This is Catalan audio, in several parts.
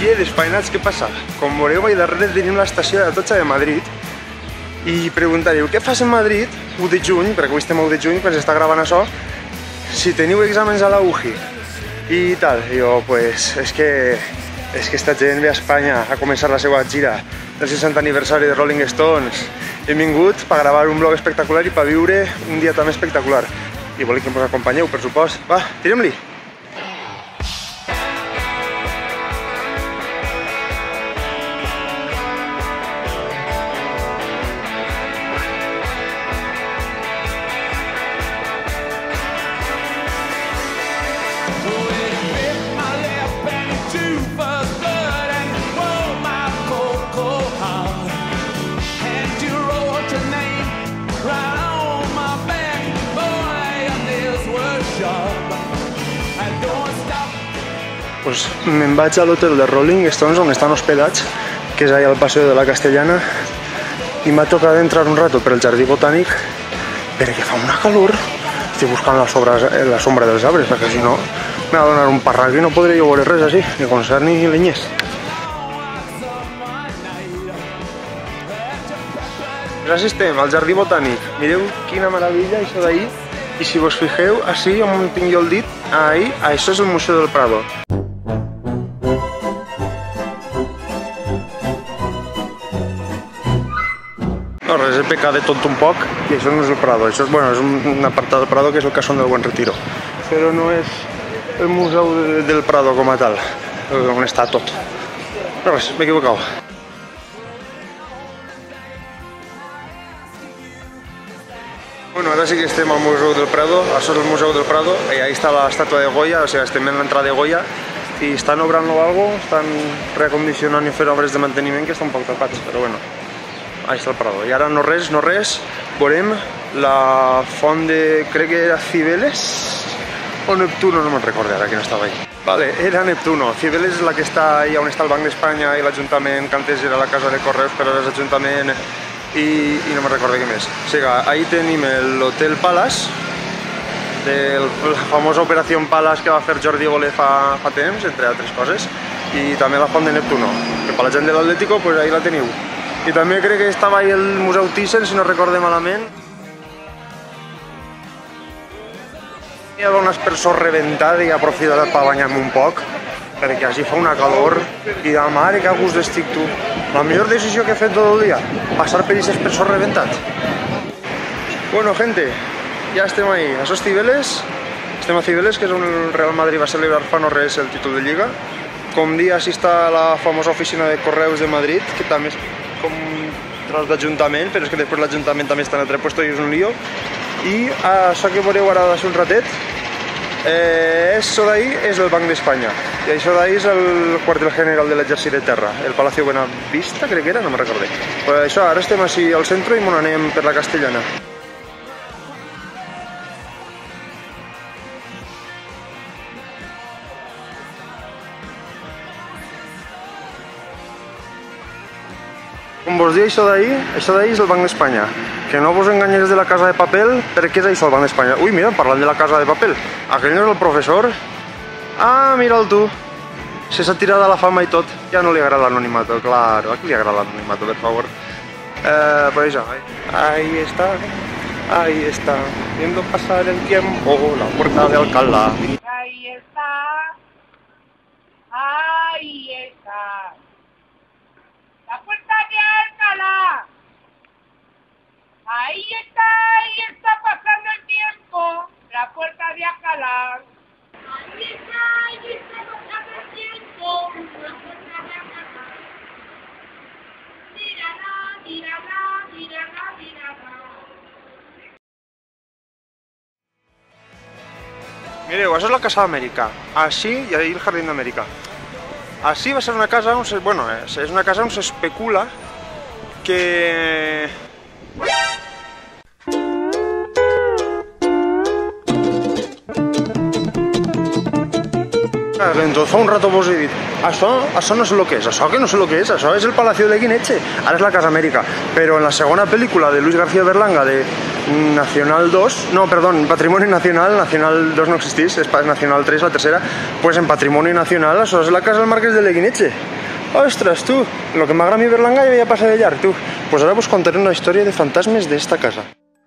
desfainats, què passa? Com veureu, ahir darrere tenim l'estació d'Atocha de Madrid i preguntareu, què fas en Madrid 1 de juny, perquè avui estem a 1 de juny quan s'està gravant això, si teniu exàmens a la UGI i tal? I jo, pues, és que esta gent ve a Espanya a començar la seva gira del 60 aniversari de Rolling Stones. Hem vingut per gravar un vlog espectacular i per viure un dia també espectacular. I volem que ens acompanyeu, per supost. Va, tirem-li! Pues me'n vaig a l'hotel de Rolling Stones on estan hospedats, que és allà al Paseo de la Castellana, i m'ha tocat entrar un rato per el jardí botànic perquè fa una calor. Estic buscant la sombra dels arbres perquè si no m'ha de donar un parrac i no podré veure res així, ni concert ni lenyers. Ara estem al jardí botànic, mireu quina meravella això d'ahir, i si vos fijeu, així on tinc jo el dit, ahí, això és el Museu del Prado. No, res, he pecat de tot un poc i això no és el Prado, això és, bueno, és un apartat del Prado que és el Casón del Buen Retiro, però no és el Museu del Prado com a tal, on està tot. Però res, m'he equivocat. Bueno, ara sí que estem al Museu del Prado, això és el Museu del Prado, i ahí està l'estàtua de Goya, o sigui, estem en l'entrada de Goya, i estan obrant-lo o algo, estan reacondicionant i fent obres de manteniment que estan un poc tapats, però bueno. Ahí està el Prado. I ara no res, veurem la font de, crec que era Cibeles o Neptuno, no me'n recordo ara que no estava ahí. Vale, era Neptuno. Cibeles és la que està ahí on està el Banc d'Espanya i l'Ajuntament, que antes era la Casa de Correus, però ara és l'Ajuntament i no me'n recordo què més. O sigui, ahí tenim l'Hotel Palace, de la famosa Operació Palace que va fer Jordi Évole fa temps, entre altres coses, i també la font de Neptuno, que per la gent de l'Atlético, pues ahí la teniu. I també crec que estava ahí el Museu Thyssen, si no recorde malament. Hi ha un aspersor reventat i he aprofitat per banyar-me un poc, perquè així fa una calor i de mare que a gust estic tu. La millor decisió que he fet tot el dia, passar per aquest aspersor reventat. Bueno, gente, ja estem ahí. Això és Cibeles. Estem a Cibeles, que és on el Real Madrid va celebrar fa no res el títol de Lliga. Com dia, així està la famosa oficina de Correus de Madrid, que també és com tros d'Ajuntament, però és que després l'Ajuntament també està en altre lloc i és un lío. I això que veureu ara d'això un ratet, això d'ahí és el Banc d'Espanya, i això d'ahí és el quartel general de l'Exèrcit de Terra, el Palacio Buenavista, crec que era, no me'n recordé. Però això, ara estem així al centre i m'on anem per la Castellana. Com vos dic, això d'ahí és el Banc d'Espanya. Que no vos enganyes de la Casa de Papel, perquè és això el Banc d'Espanya. Ui, mira, parlant de la Casa de Papel, aquell no és el professor? Ah, mira'l tu. Se s'ha tirat a la fama i tot. Ja no li agrada l'anonimato, claro. A qui li agrada l'anonimato, per favor? Pues això, ahí está, viendo pasar el tiempo, la puerta de Alcalá. Ahí está. La puerta de Alcalá. Ahí está pasando el tiempo. La puerta de Alcalá. Ahí está pasando el tiempo. La puerta de Alcalá. Mírala. Mireu, això és la Casa d'Amèrica. Així i ahí el Jardín d'Amèrica. Així va ser una casa on és una casa on s'especula que... Entonces fa un rato vos he dit, això no sé el que és, això que no sé el que és, això és el Palacio de Guineche, ara és la Casa Amèrica, però en la segona pel·lícula de Luis García Berlanga de Nacional 2, no, perdón, Patrimonio Nacional, Nacional 2 no existís, és Nacional 3 la tercera, pues en Patrimonio Nacional això és la casa del Marquès de Leguineche. Ostres, tu, lo que m'agrada a mi Berlanga ja passa de llarg, tu. Pues ara vos contaré una història de fantasmes d'esta casa.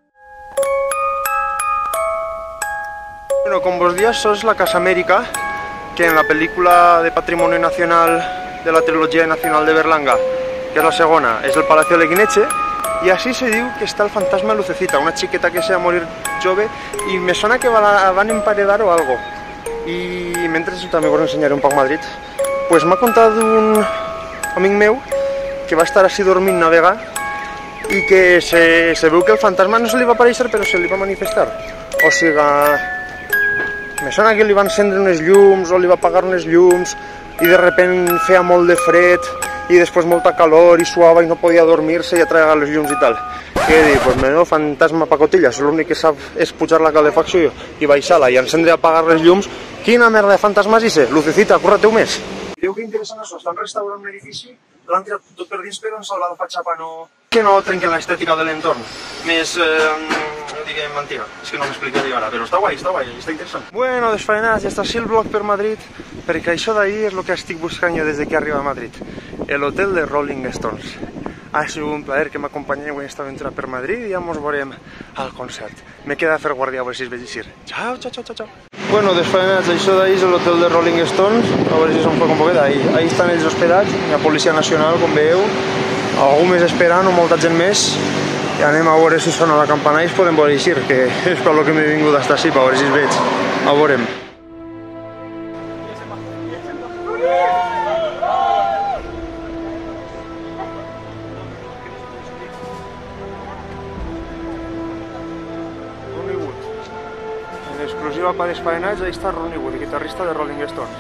Bueno, com vos dia, això és la Casa Amèrica, que en la pel·lícula de Patrimoni Nacional de la Trilogia Nacional de Berlanga, que és la segona, és el Palacio Leguineche, i així se diu que està el fantasma Lucecita, una xiqueta que se va morir jove, i me sona que van emparedar o algo. I mentre també vos ensenyaré un poc Madrid, pues m'ha contat un amic meu que va estar així dormint navegant i que se veu que el fantasma no se li va aparèixer però se li va manifestar. O sigui, me sona que li van encendre unes llums o li va apagar unes llums i de repent feia molt de fred i després molta calor i suava i no podia dormir-se i atragar les llums i tal. Què dir? Pues menudo fantasma pacotilla, l'únic que sap és pujar la calefacció i baixar-la i encendre i apagar les llums. Quina merda de fantasmes és? Lucecita, curra-te-ho més. Mireu que interessant això, estan restaurant un edifici, l'han tirat tot per dins però han salvat la fatxapa, que no trenquen l'estètica de l'entorn. Més, diguem, antiga, és que no m'explicaré ara, però està guai, està interessant. Bueno, desfaenats, ja està així el vlog per Madrid, perquè això d'ahir és el que estic buscant jo des que arribo a Madrid, el hotel de Rolling Stones. Ha sigut un plaer que m'acompanyeu en esta aventura per Madrid i ja mos veurem al concert. Me queda fer guàrdia a veure si es veig així. Ciao, ciao, ciao, ciao. Bueno, desfaenats, això d'ahir és l'hotel de Rolling Stones, a veure si s'enfoca un poquet ahí. Ahí estan ells hospedats, hi ha Policia Nacional, com veieu, algú més esperant o molta gent més, i anem a veure si sona la campana i es podem veure així, que és per lo que m'he vingut d'estar així, per veure si es veig. A veurem. Exclusiva per desfaenats, ahí està Ronnie Wood, guitarrista de Rolling Stones.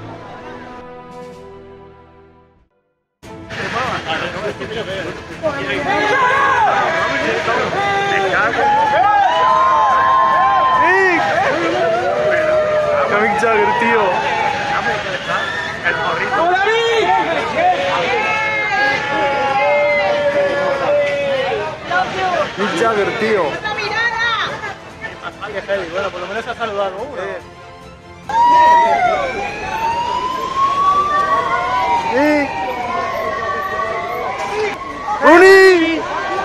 Mick Jagger, tío. Mick Jagger, tío. Bueno, por lo menos ha saludado uno. ¡Rooney!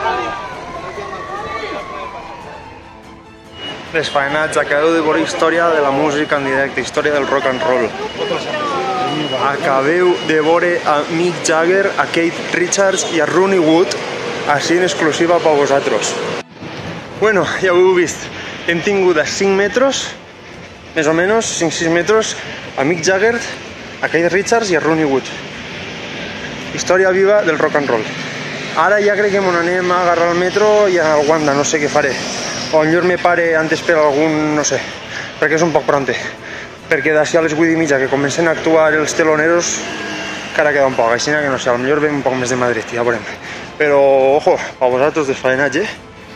Desfaenats, acabeu de veure història de la música en directe, història del rock and roll. Acabeu de veure a Mick Jagger, a Keith Richards i a Ronnie Wood, així en exclusiva per vosaltres. Bueno, ja ho heu vist. Hem tingut a 5 metres, més o menys, 5-6 metres, a Mick Jagger, a Keith Richards i a Ronnie Wood. Història viva del rock and roll. Ara ja crec que m'anem a agarrar el metro i al Wanda, no sé què faré. O millor me pare antes per algun, no sé, perquè és un poc pronte. Perquè d'ací a les 8:30 que comencen a actuar els teloneros, encara queda un poc, així que no sé, potser ve un poc més de Madrid, ja veurem. Però, ojo, a vosaltres desfaenats,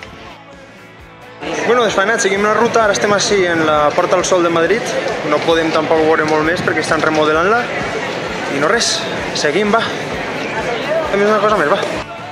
Bueno, desfaenats, seguim la ruta, ara estem així en la Porta del Sol de Madrid, no podem tampoc veure molt més perquè estan remodelant-la, i no res, seguim, va. Fem una cosa més, va.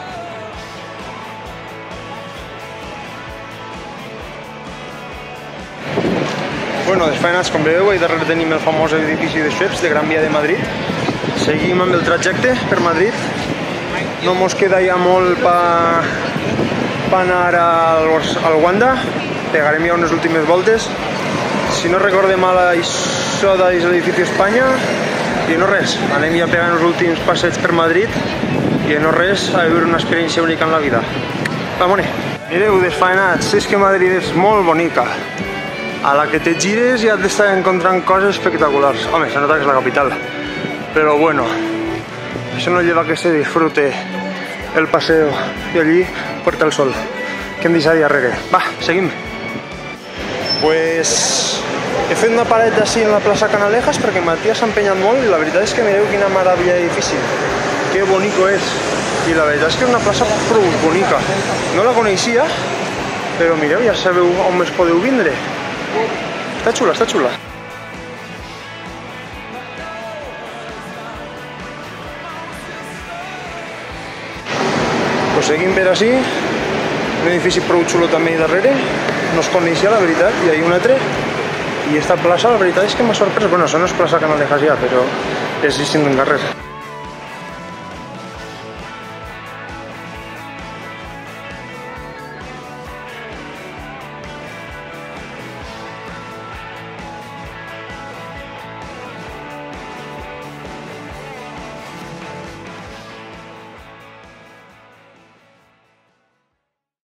Bueno, desfaenats, com veieu, ahí darrere tenim el famós edifici de Schweppes, de Gran Via de Madrid. Seguim amb el trajecte per Madrid, no mos queda ja molt per anar al Wanda, pegarem ja unes últimes voltes. Si no recorde mal, això és l'edifici Espanya, i no res, anem ja pegant els últims passeigs per Madrid, i no res, a viure una experiència única en la vida. Vamos-ne! Mireu, desfaenats, és que Madrid és molt bonica. A la que te gires ja t'estàs encontrant coses espectaculars. Home, se nota que és la capital, però bueno, això no lleva que se disfrute el paseo i allí Puerta del Sol, que hem deixat darrere. Va, seguim. Pues he fet una parada així en la plaça Canalejas perquè Matías s'ha empenyat molt i la veritat és que mireu quina meravella d'edifici. Que bonico és. I la veritat és que és una plaça prou bonica. No la coneixia, però mireu, ja sabeu on més podeu vindre. Està xula, està xula. Pues seguim per així, un edifici prou xulo també darrere, no es coneixia la veritat, i hi ha un altre, i esta plaça la veritat és que m'ha sorprès, bueno, això no és plaça Canalejas ja, però és distinct d'un carrer.